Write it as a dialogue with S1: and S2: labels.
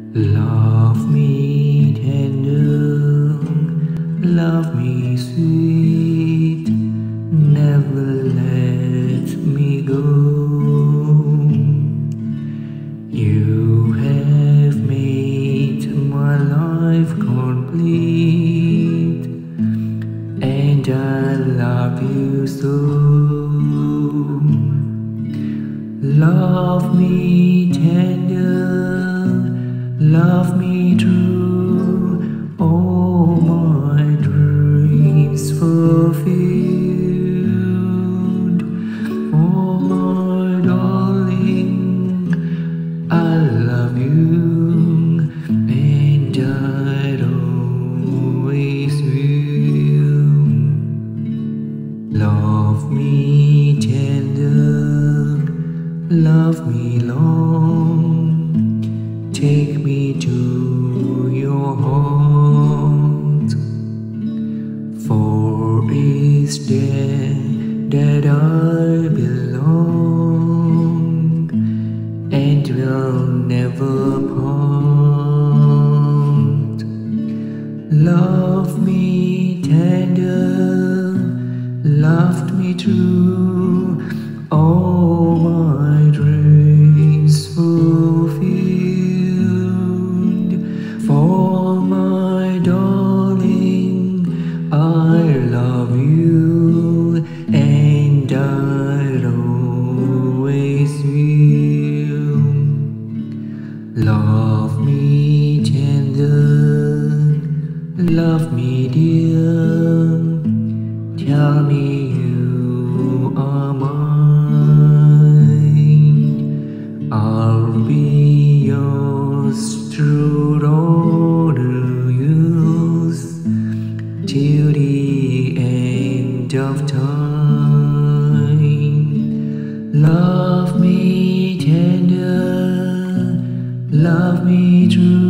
S1: Love me tender, love me sweet, never let me go. You have made my life complete, and I love you so. Love me tender, love me true, all my dreams fulfilled. Oh my darling, I love you, and I always will. Love me tender, love me long, take me to your heart, for it's there that I belong, and will never part. Love me tender, loved me true, all my dreams fulfilled. For my darling, I love you, and I always will. Love me tender, love me dear, tell me you are mine. I'll be yours through all the years, till the end of time. Love me tender, love me true.